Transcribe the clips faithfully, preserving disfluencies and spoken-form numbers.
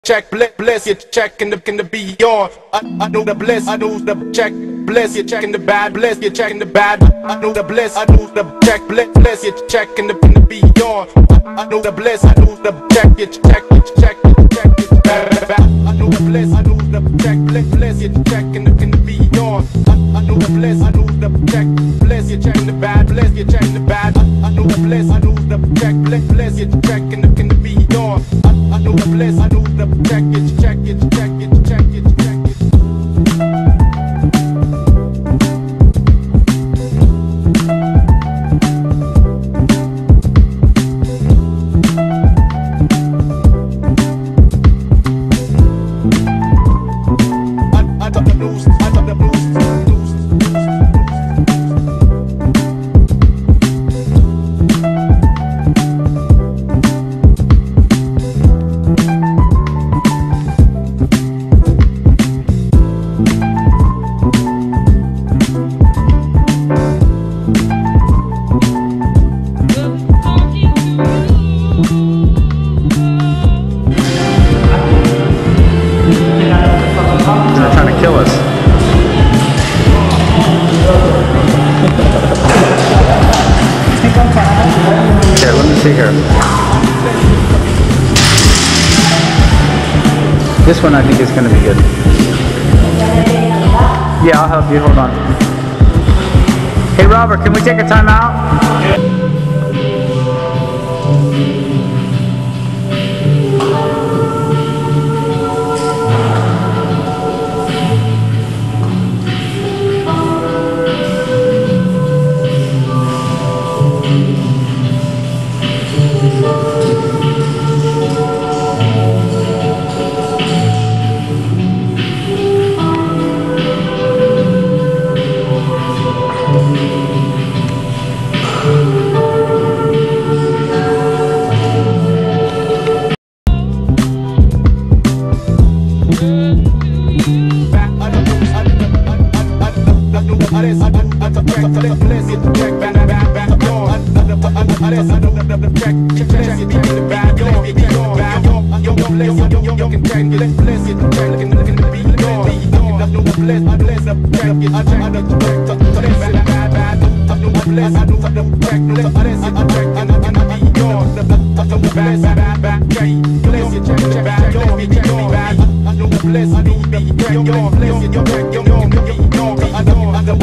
check, bless, bless you, check in the in the beyond. I, I know the bless, I know the check, bless you, check in the bad, bless you, check in the bad. I know the bless, I know the check, bless, bless you, check in the in the beyond. I, I know the bless, I know the check, you check, you check, you check, you bad. I know the bless, I know the check, bless, bless you, check in the in the beyond. I, I know the bless, I know the check, bless you, check in the bad, bless you, check in the bad. I, I know the bless, I know the check, bless, bless you, check in the in the beyond. I, I know the bless, I know the check, you check, you check, you check, you check, you. I, I got the news, I got the news, news, They're trying to kill us. Here, let me see here. This one I think is going to be good. Yeah, I'll help you. Hold on. Hey, Robert, can we take a time out?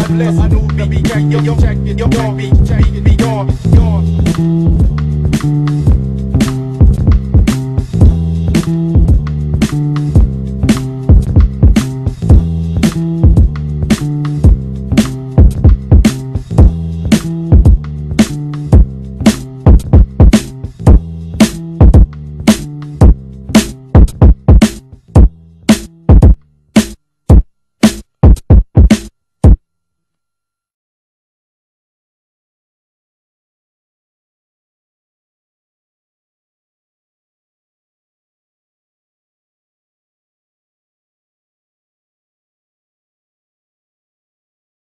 Check